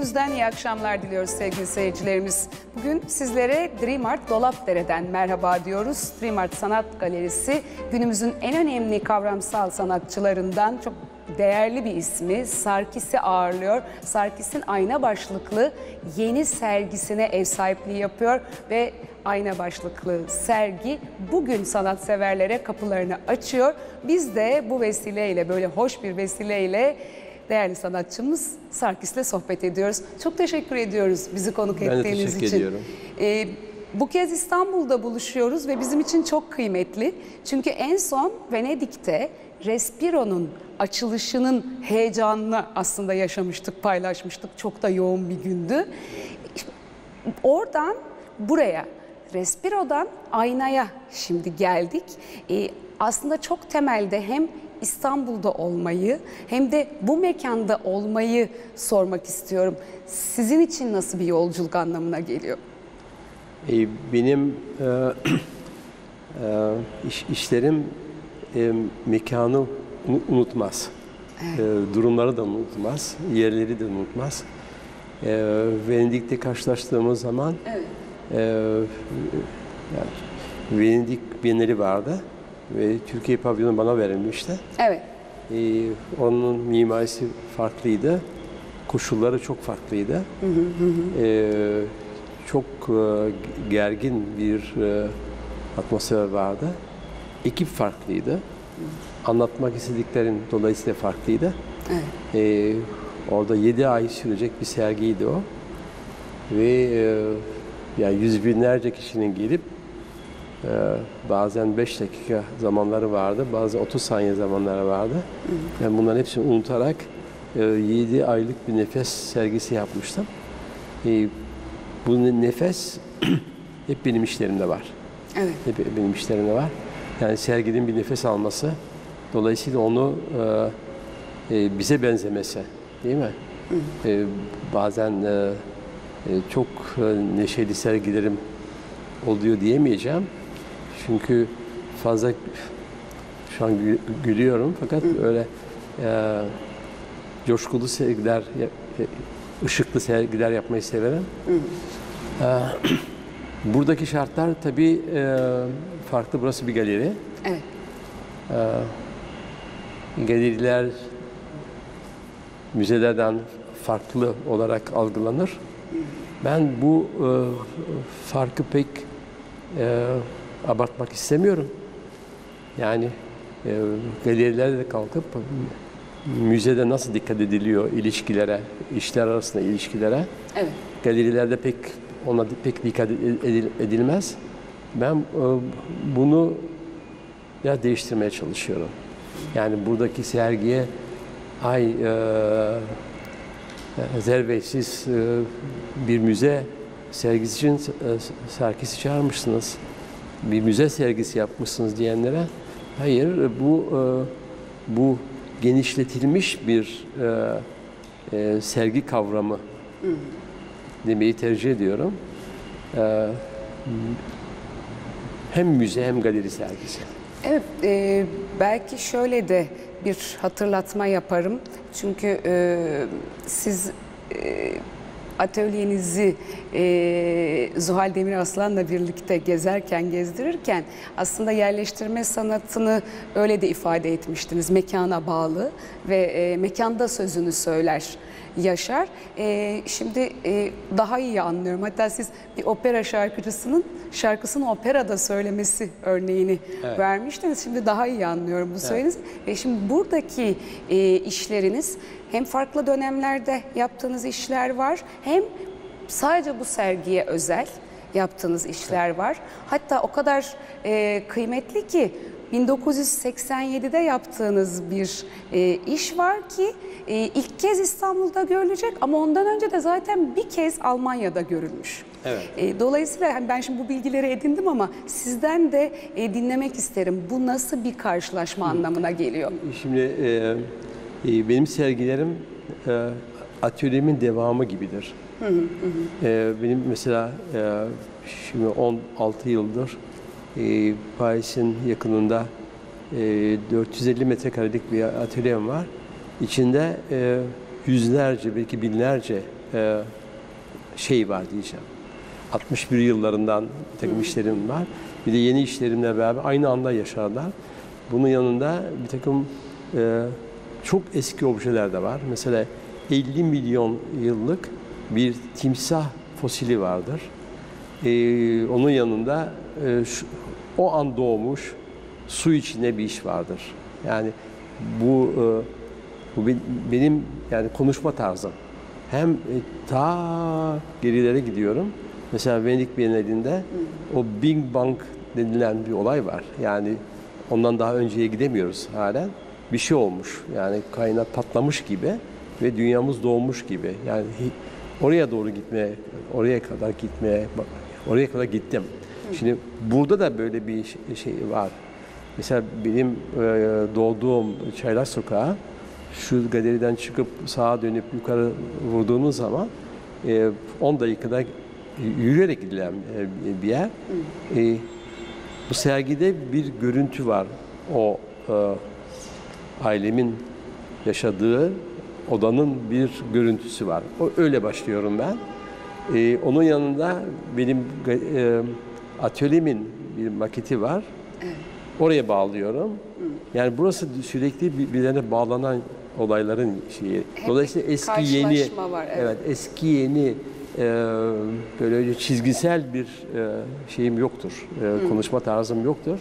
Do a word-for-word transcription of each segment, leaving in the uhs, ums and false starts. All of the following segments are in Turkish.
Günümüzden iyi akşamlar diliyoruz sevgili seyircilerimiz. Bugün sizlere Dream Art Dolapdere'den merhaba diyoruz. Dream Art Sanat Galerisi günümüzün en önemli kavramsal sanatçılarından çok değerli bir ismi Sarkis'i ağırlıyor. Sarkis'in ayna başlıklı yeni sergisine ev sahipliği yapıyor ve ayna başlıklı sergi bugün sanatseverlere kapılarını açıyor. Biz de bu vesileyle, böyle hoş bir vesileyle değerli sanatçımız Sarkis'le sohbet ediyoruz. Çok teşekkür ediyoruz bizi konuk ben ettiğiniz için. Ben de teşekkür için. ediyorum. Ee, bu kez İstanbul'da buluşuyoruz ve bizim için çok kıymetli. Çünkü en son Venedik'te Respiro'nun açılışının heyecanını aslında yaşamıştık, paylaşmıştık. Çok da yoğun bir gündü. Oradan buraya, Respiro'dan aynaya şimdi geldik. Ee, aslında çok temelde hem İstanbul'da olmayı hem de bu mekanda olmayı sormak istiyorum. Sizin için nasıl bir yolculuk anlamına geliyor? Ee, benim e, e, iş, işlerim e, mekanı unutmaz. Evet. E, durumları da unutmaz, yerleri de unutmaz. E, Venedik'te karşılaştığımız zaman evet. e, yani Venedik Bienali vardı. Ve Türkiye pavyonu bana verilmişti. Evet. Ee, onun mimarisi farklıydı. Koşulları çok farklıydı. Hı hı hı. Ee, çok e, gergin bir e, atmosfer vardı. Ekip farklıydı. Hı. Anlatmak istediklerin dolayısıyla farklıydı. Evet. Ee, orada yedi ay sürecek bir sergiydi o. Ve e, yani yüz binlerce kişinin gelip Ee, bazen beş dakika zamanları vardı, bazen otuz saniye zamanları vardı. Hı hı. Ben bunların hepsini unutarak e, yedi aylık bir nefes sergisi yapmıştım. E, bu nefes hep benim işlerimde var. Evet. Hep benim işlerimde var. Yani serginin bir nefes alması, dolayısıyla onu e, e, bize benzemesi, değil mi? Hı hı. E, bazen e, e, çok e, neşeli sergilerim oluyor diyemeyeceğim. Çünkü fazla şu an gülüyorum fakat Hı. öyle e, coşkulu sergiler, ışıklı sergiler yapmayı severim. E, buradaki şartlar tabii e, farklı. Burası bir galeri. Evet. E, galeriler müzelerden farklı olarak algılanır. Hı. Ben bu e, farkı pek e, abartmak istemiyorum. Yani e, galerilerde de kalkıp müzede nasıl dikkat ediliyor ilişkilere, işler arasında ilişkilere. Evet. Galerilerde pek ona pek dikkat edil, edilmez. Ben e, bunu ya değiştirmeye çalışıyorum. Yani buradaki sergiye ay e, Zer siz e, bir müze sergisi için e, Sarkis'i çağırmışsınız. Bir müze sergisi yapmışsınız diyenlere, hayır, bu e, bu genişletilmiş bir e, e, sergi kavramı Hı. demeyi tercih ediyorum. E, hem müze hem galeri sergisi. Evet, e, belki şöyle de bir hatırlatma yaparım. Çünkü e, siz e, atölyenizi e, Zuhal Demiraslan'la birlikte gezerken, gezdirirken aslında yerleştirme sanatını öyle de ifade etmiştiniz. Mekana bağlı ve e, mekanda sözünü söyler, yaşar. E, şimdi e, daha iyi anlıyorum. Hatta siz bir opera şarkıcısının şarkısını operada söylemesi örneğini evet. vermiştiniz. Şimdi daha iyi anlıyorum bu söylediğiniz. Evet. Ve şimdi buradaki e, işleriniz hem farklı dönemlerde yaptığınız işler var, hem sadece bu sergiye özel yaptığınız işler evet. var. Hatta o kadar e, kıymetli ki bin dokuz yüz seksen yedide yaptığınız bir e, iş var ki e, ilk kez İstanbul'da görülecek ama ondan önce de zaten bir kez Almanya'da görülmüş. Evet. E, dolayısıyla ben şimdi bu bilgileri edindim ama sizden de e, dinlemek isterim. Bu nasıl bir karşılaşma Hı. anlamına geliyor? Şimdi e, e, benim sergilerim e, atölyemin devamı gibidir. Hı hı hı. E, benim mesela e, şimdi on altı yıldır e, Paris'in yakınında e, dört yüz elli metrekarelik bir atölyem var. İçinde e, yüzlerce, belki binlerce e, şey var diyeceğim. altmış bir yıllarından bir takım işlerim var. Bir de yeni işlerimle beraber aynı anda yaşarlar. Bunun yanında bir takım e, çok eski objeler de var. Mesela elli milyon yıllık bir timsah fosili vardır. E, onun yanında e, şu, o an doğmuş su içinde bir iş vardır. Yani bu, e, bu benim yani konuşma tarzım. Hem e, ta gerilere gidiyorum. Mesela Venedik Bienalinde o Big Bang denilen bir olay var. Yani ondan daha önceye gidemiyoruz halen. Bir şey olmuş. Yani kainat patlamış gibi ve dünyamız doğmuş gibi. Yani oraya doğru gitmeye, oraya kadar gitmeye, oraya kadar gittim. Şimdi burada da böyle bir şey var. Mesela benim doğduğum Çaylar Sokağı, şu galeriden çıkıp sağa dönüp yukarı vurduğunuz zaman on dakikada yürüyerek gidilen bir yer. E, bu sergide bir görüntü var. O e, ailemin yaşadığı odanın bir görüntüsü var. O öyle başlıyorum ben. E, onun yanında benim e, atölyemin bir maketi var. Evet. Oraya bağlıyorum. Yani burası sürekli birbirlerine bağlanan olayların şeyi. Hep dolayısıyla eski yeni var, evet. evet eski yeni e, böyle çizgisel bir e, şeyim yoktur. E, konuşma tarzım yoktur.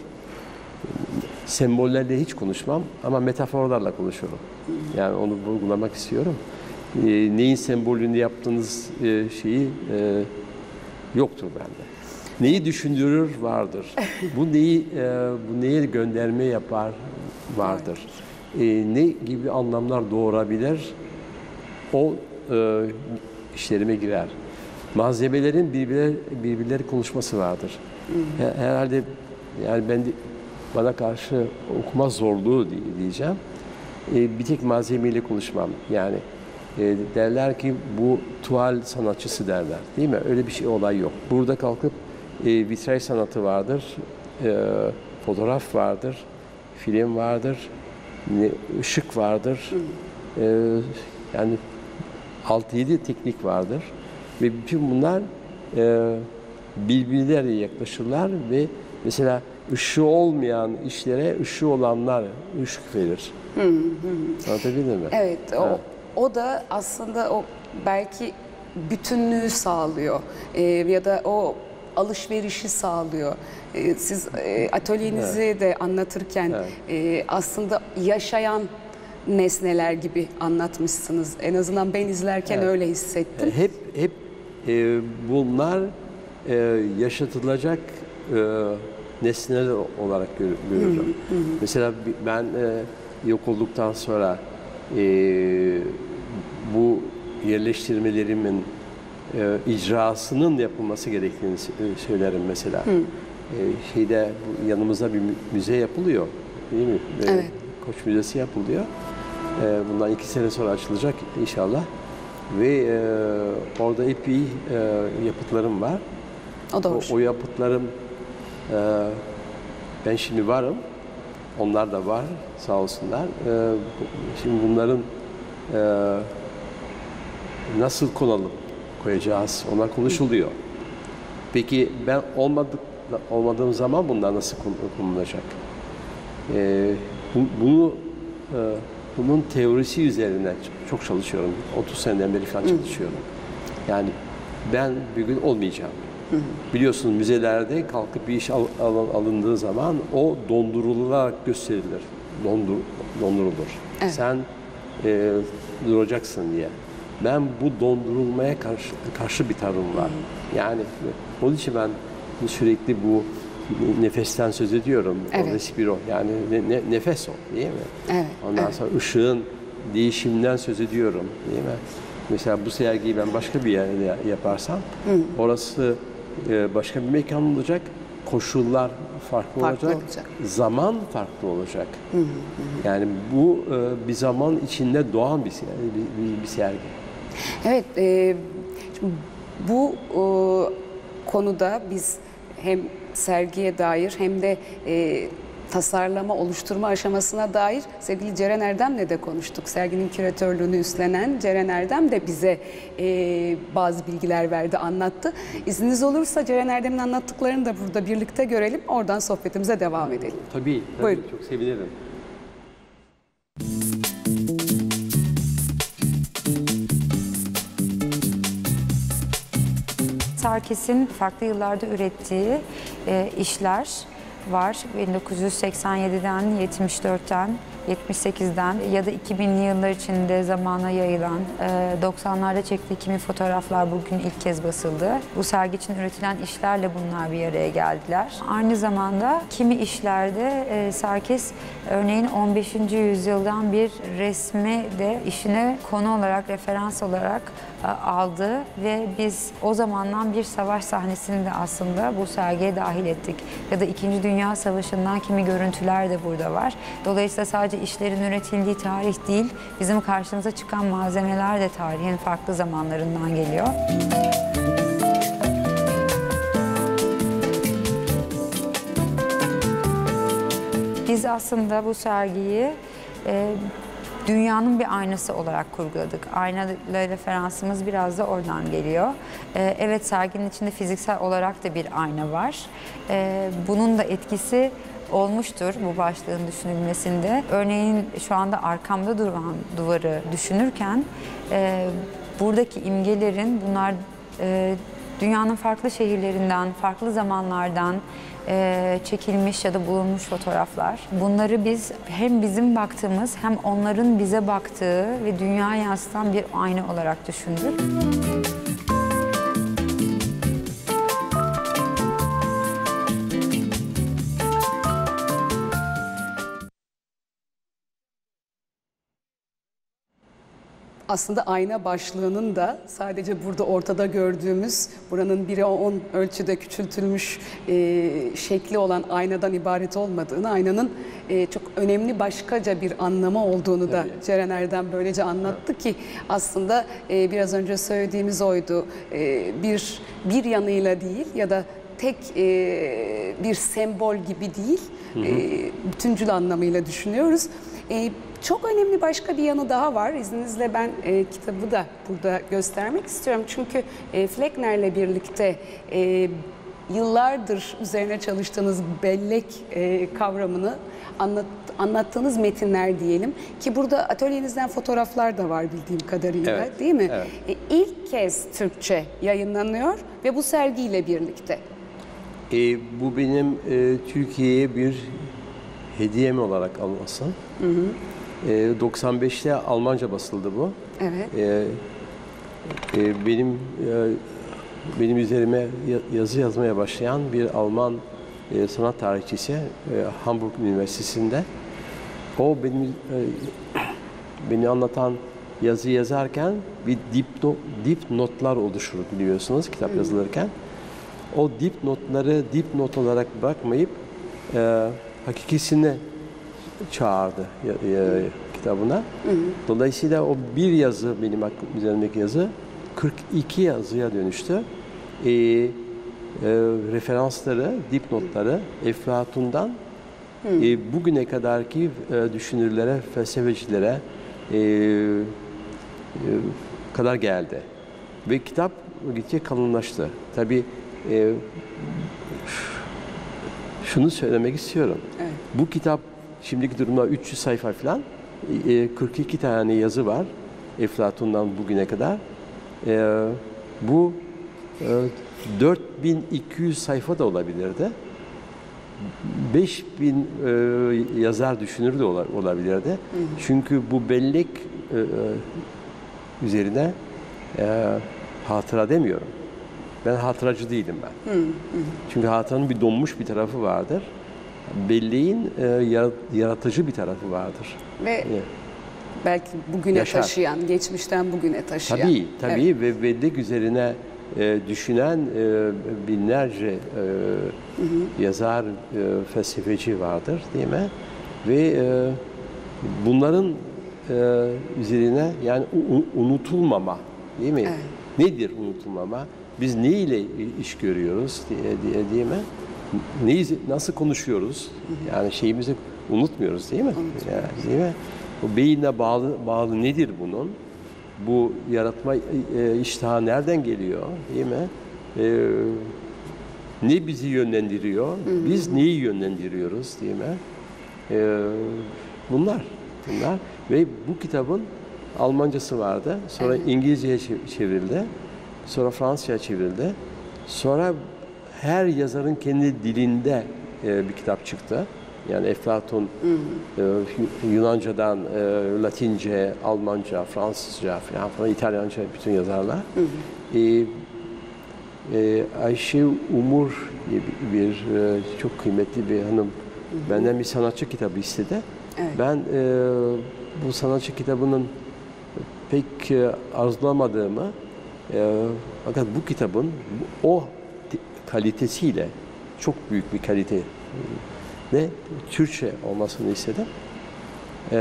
Sembollerle hiç konuşmam ama metaforlarla konuşurum. Yani onu vurgulamak istiyorum. E, neyin sembolünü yaptığınız e, şeyi e, yoktur bende. Neyi düşündürür vardır. Bu neyi e, bu neye gönderme yapar vardır. E, ne gibi anlamlar doğurabilir? O e, işlerime girer. Malzemelerin birbirleri, birbirleri konuşması vardır. Hı. Herhalde yani ben de, bana karşı okuma zorluğu diyeceğim. E, bir tek malzemeyle konuşmam. Yani e, derler ki bu tuval sanatçısı derler. Değil mi? Öyle bir şey olay yok. Burada kalkıp e, vitray sanatı vardır. E, fotoğraf vardır. Film vardır. Ne, ışık vardır. E, yani altı yedi teknik vardır. Ve bütün bunlar e, birbirleriyle yaklaşırlar ve mesela ışığı olmayan işlere ışığı olanlar ışık verir. Hı hı. Anlatabildim mi? Evet, o, evet. O da aslında o belki bütünlüğü sağlıyor e, ya da o alışverişi sağlıyor. E, siz e, atölyenizi evet. de anlatırken evet. e, aslında yaşayan nesneler gibi anlatmışsınız. En azından ben izlerken evet. öyle hissettim. Hep hep e, bunlar e, yaşatılacak e, nesneler olarak görüyorum. Hı hı. Mesela ben e, yok olduktan sonra e, bu yerleştirmelerimin e, icrasının yapılması gerektiğini söylerim mesela. Hı. E, şeyde bu yanımızda bir müze yapılıyor, değil mi? E, evet. Koç Müzesi yapılıyor. E, bundan iki sene sonra açılacak inşallah. Ve e, orada epey e, yapıtlarım var. O doğru. O, o yapıtlarım e, ben şimdi varım. Onlar da var sağ olsunlar. E, şimdi bunların e, nasıl konalım, koyacağız onlar konuşuluyor. Peki ben olmadık, olmadığım zaman bunlar nasıl konulacak? E, bu, bunu e, bunun teorisi üzerine çok çalışıyorum. otuz seneden beri falan çalışıyorum. Yani ben bir gün olmayacağım. Hı hı. Biliyorsunuz müzelerde kalkıp bir iş al, al, alındığı zaman o dondurularak gösterilir. Dondur, dondurulur. Evet. Sen e, duracaksın diye. Ben bu dondurulmaya karşı, karşı bir tavrım var. Hı hı. Yani onun için ben sürekli bu nefesten söz ediyorum. Evet. O respiro. Yani ne, ne, nefes o, değil mi? Evet. Ondan evet. sonra ışığın değişiminden söz ediyorum, değil mi? Mesela bu sergiyi ben başka bir yerde yaparsam, hı. orası e, başka bir mekan olacak, koşullar farklı, farklı olacak, olacak, zaman farklı olacak. Hı hı. Yani bu e, bir zaman içinde doğan bir, bir, bir, bir sergi. Evet, e, şimdi bu e, konuda biz hem sergiye dair hem de e, tasarlama, oluşturma aşamasına dair sevgili Ceren Erdem'le de konuştuk. Serginin küratörlüğünü üstlenen Ceren Erdem de bize e, bazı bilgiler verdi, anlattı. İzniniz olursa Ceren Erdem'in anlattıklarını da burada birlikte görelim. Oradan sohbetimize devam edelim. Tabii, tabii Buyurun. Çok sevinirim. Sarkis'in farklı yıllarda ürettiği e, işler var. bin dokuz yüz seksen yediden, yetmiş dörtten, yetmiş sekizden ya da iki binli yıllar içinde zamana yayılan, e, doksanlarda çektiği kimi fotoğraflar bugün ilk kez basıldı. Bu sergi için üretilen işlerle bunlar bir araya geldiler. Aynı zamanda kimi işlerde e, Sarkis örneğin on beşinci yüzyıldan bir resmi de işine konu olarak, referans olarak e, aldı ve biz o zamandan bir savaş sahnesini de aslında bu sergiye dahil ettik. Ya da İkinci Dünya Savaşı'ndan kimi görüntüler de burada var. Dolayısıyla sadece işlerin üretildiği tarih değil, bizim karşımıza çıkan malzemeler de tarihin farklı zamanlarından geliyor. Biz aslında bu sergiyi e, dünyanın bir aynası olarak kurguladık. Aynayla referansımız biraz da oradan geliyor. Ee, evet, serginin içinde fiziksel olarak da bir ayna var. Ee, bunun da etkisi olmuştur bu başlığın düşünülmesinde. Örneğin şu anda arkamda duran duvarı düşünürken e, buradaki imgelerin bunlar e, dünyanın farklı şehirlerinden, farklı zamanlardan e, çekilmiş ya da bulunmuş fotoğraflar. Bunları biz hem bizim baktığımız hem onların bize baktığı ve dünyaya yansıtan bir ayna olarak düşündük. Aslında ayna başlığının da sadece burada ortada gördüğümüz buranın bire on ölçüde küçültülmüş e, şekli olan aynadan ibaret olmadığını, aynanın e, çok önemli başkaca bir anlamı olduğunu da Ceren Erdem böylece anlattı ki aslında e, biraz önce söylediğimiz oydu. E, bir bir yanıyla değil ya da tek e, bir sembol gibi değil, hı hı. E, bütüncül anlamıyla düşünüyoruz. E, Çok önemli başka bir yanı daha var. İzninizle ben e, kitabı da burada göstermek istiyorum. Çünkü e, Fleckner'le birlikte e, yıllardır üzerine çalıştığınız bellek e, kavramını anlat, anlattığınız metinler diyelim. Ki burada atölyenizden fotoğraflar da var bildiğim kadarıyla, evet, değil mi? Evet. E, ilk kez Türkçe yayınlanıyor ve bu sergiyle birlikte. E, bu benim e, Türkiye'ye bir hediyem olarak alması. Hı hı. E, doksan beşte Almanca basıldı bu. Evet. E, e, benim e, benim üzerime yazı yazmaya başlayan bir Alman e, sanat tarihçisi e, Hamburg Üniversitesi'nde. O benim e, beni anlatan yazı yazarken bir dipnot, dipnotlar oluşur biliyorsunuz kitap yazılırken. O dipnotları dipnot olarak bırakmayıp e, hakikisini çağırdı e, e, kitabına. Hı hı. Dolayısıyla o bir yazı, benim üzerimdeki yazı kırk iki yazıya dönüştü. E, e, referansları, dipnotları Eflatun'dan e, bugüne kadarki e, düşünürlere, felsefecilere e, e, kadar geldi. Ve kitap gittikçe kalınlaştı. Tabii e, şunu söylemek istiyorum. Evet. Bu kitap şimdiki durumda üç yüz sayfa falan, kırk iki tane yazı var Eflatun'dan bugüne kadar. Bu dört bin iki yüz sayfa da olabilirdi. beş bin yazar düşünür de olabilirdi. Hı hı. Çünkü bu bellek üzerine hatıra demiyorum. Ben hatıracı değilim ben. Hı hı. Çünkü hatıranın bir donmuş bir tarafı vardır. Belleğin e, yaratıcı bir tarafı vardır. Ve evet. belki bugüne Yaşar. taşıyan, geçmişten bugüne taşıyan. Tabii, tabii evet. Ve bellek üzerine e, düşünen e, binlerce e, hı hı. yazar, e, felsefeci vardır değil mi? Ve e, bunların e, üzerine yani unutulmama değil mi? Evet. Nedir unutulmama? Biz ne ile iş görüyoruz diye, diye, değil mi? neyi, nasıl konuşuyoruz? Yani şeyimizi unutmuyoruz değil mi? Yani, değil mi? O beyinle bağlı, bağlı nedir bunun? Bu yaratma e, iştahı nereden geliyor? Değil mi? E, ne bizi yönlendiriyor? Hı hı. Biz neyi yönlendiriyoruz? Değil mi? E, bunlar. Bunlar. Ve bu kitabın Almancası vardı. Sonra evet. İngilizceye çevrildi. Sonra Fransızca'ya çevrildi. Sonra her yazarın kendi dilinde e, bir kitap çıktı. Yani Eflatun e, Yunanca'dan e, Latince, Almanca, Fransızca falan, falan İtalyanca bütün yazarlar. Hı hı. E, e, Ayşe Umur bir, bir e, çok kıymetli bir hanım hı hı. benden bir sanatçı kitabı istedi. Evet. Ben e, bu sanatçı kitabının pek e, arzulamadığımı e, fakat bu kitabın o kalitesiyle çok büyük bir kalite ve Türkçe olmasını istedim. Ee,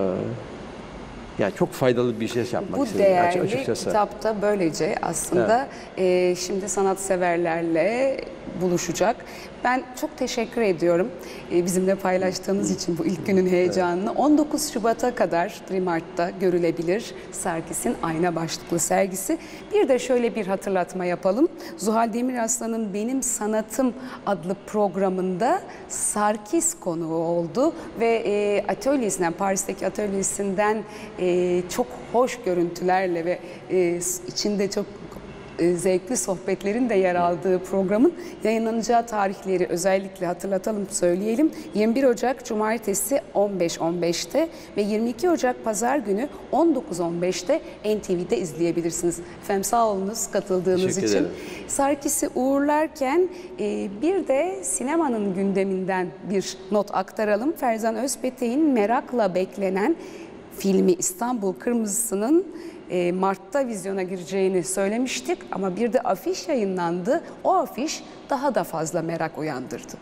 yani çok faydalı bir şey yapmak Bu istedim. Bu değerli açıkçası. kitapta böylece aslında evet. e, şimdi sanatseverlerle buluşacak. Ben çok teşekkür ediyorum e, bizimle paylaştığınız için bu ilk günün heyecanını. Evet. on dokuz Şubat'a kadar Dream Art'ta görülebilir Sarkis'in ayna başlıklı sergisi. Bir de şöyle bir hatırlatma yapalım. Zuhal Demiraslan'ın Benim Sanatım adlı programında Sarkis konuğu oldu ve e, atölyesinden, Paris'teki atölyesinden e, çok hoş görüntülerle ve e, içinde çok zevkli sohbetlerin de yer aldığı programın yayınlanacağı tarihleri özellikle hatırlatalım, söyleyelim. yirmi bir Ocak Cumartesi on beş on beşte ve yirmi iki Ocak Pazar günü on dokuz on beşte N T V'de izleyebilirsiniz. Efendim sağ olunuz katıldığınız için. Sarkis'i uğurlarken bir de sinemanın gündeminden bir not aktaralım. Ferzan Özpetek'in merakla beklenen filmi İstanbul Kırmızısı'nın Mart'ta vizyona gireceğini söylemiştik ama bir de afiş yayınlandı. O afiş daha da fazla merak uyandırdı.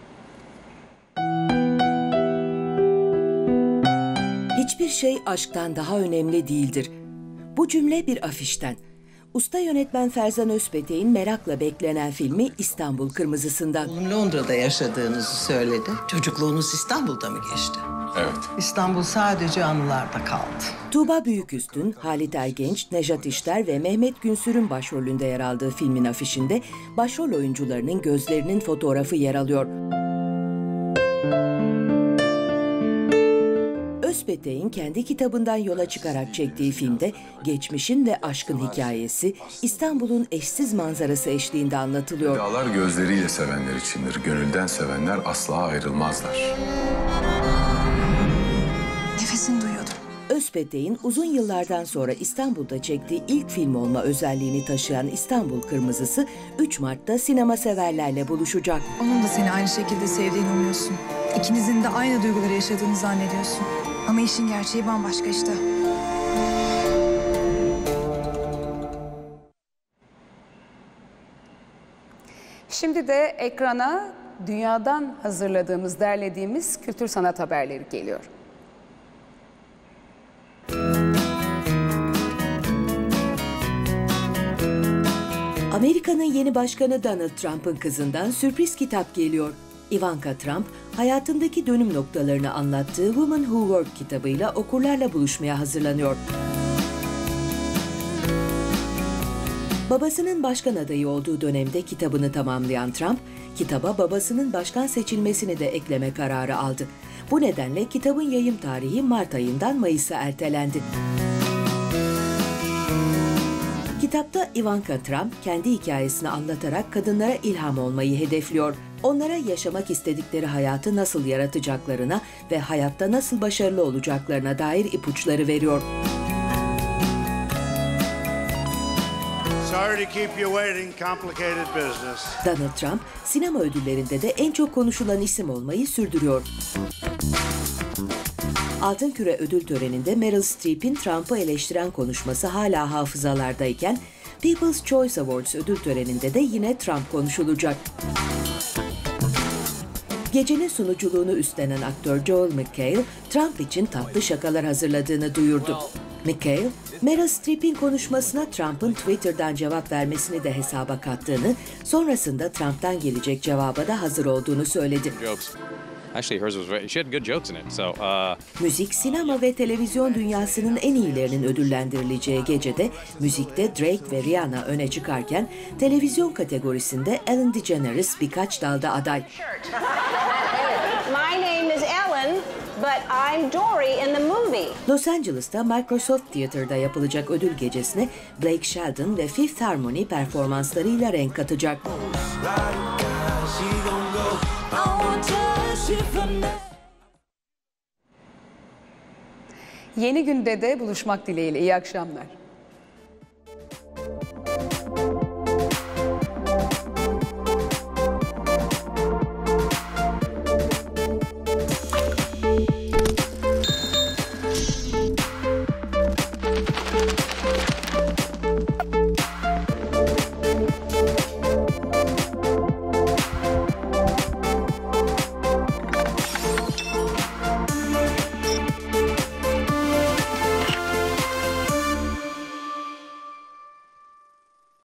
Hiçbir şey aşktan daha önemli değildir. Bu cümle bir afişten. Usta yönetmen Ferzan Özpetek'in merakla beklenen filmi İstanbul Kırmızısı'ndan. Oğlum Londra'da yaşadığınızı söyledi. Çocukluğunuz İstanbul'da mı geçti? Evet. İstanbul sadece anılarda kaldı. Tuğba Büyüküstün, Halit Ergenç, Nejat İşler ve Mehmet Günsür'ün başrolünde yer aldığı filmin afişinde başrol oyuncularının gözlerinin fotoğrafı yer alıyor. Özpetek'in kendi kitabından yola çıkarak çektiği filmde geçmişin ve aşkın hikayesi İstanbul'un eşsiz manzarası eşliğinde anlatılıyor. Dağlar gözleriyle sevenler içindir. Gönülden sevenler asla ayrılmazlar. Nefesini duyuyordum. Özpetek'in uzun yıllardan sonra İstanbul'da çektiği ilk film olma özelliğini taşıyan İstanbul Kırmızısı üç Mart'ta sinema severlerle buluşacak. Onun da seni aynı şekilde sevdiğini umuyorsun. İkinizin de aynı duyguları yaşadığını zannediyorsun. Ama işin gerçeği bambaşka işte. Şimdi de ekrana dünyadan hazırladığımız, derlediğimiz kültür sanat haberleri geliyor. Amerika'nın yeni başkanı Donald Trump'ın kızından sürpriz kitap geliyor. Ivanka Trump, hayatındaki dönüm noktalarını anlattığı Women Who Work kitabıyla okurlarla buluşmaya hazırlanıyor. Babasının başkan adayı olduğu dönemde kitabını tamamlayan Trump, kitaba babasının başkan seçilmesini de ekleme kararı aldı. Bu nedenle kitabın yayım tarihi Mart ayından Mayıs'a ertelendi. Kitapta Ivanka Trump kendi hikayesini anlatarak kadınlara ilham olmayı hedefliyor. Onlara yaşamak istedikleri hayatı nasıl yaratacaklarına ve hayatta nasıl başarılı olacaklarına dair ipuçları veriyor. Sorry to keep you waiting, complicated business. Donald Trump, sinema ödüllerinde de en çok konuşulan isim olmayı sürdürüyor. Altın Küre ödül töreninde Meryl Streep'in Trump'ı eleştiren konuşması hala hafızalardayken, People's Choice Awards ödül töreninde de yine Trump konuşulacak. Gecenin sunuculuğunu üstlenen aktör Joel McHale, Trump için tatlı şakalar hazırladığını duyurdu. McHale, Meryl Streep'in konuşmasına Trump'ın Twitter'dan cevap vermesini de hesaba kattığını, sonrasında Trump'tan gelecek cevaba da hazır olduğunu söyledi. Actually, hers was very, she had good jokes in it. So, uh... Müzik, sinema ve televizyon dünyasının en iyilerinin ödüllendirileceği gecede müzikte Drake ve Rihanna öne çıkarken televizyon kategorisinde Ellen DeGeneres birkaç dalda aday. My name is Ellen, but I'm Dory in the movie. Los Angeles'ta Microsoft Theater'da yapılacak ödül gecesine Blake Shelton ve Fifth Harmony performanslarıyla renk katacak. Yeni günde de buluşmak dileğiyle. İyi akşamlar.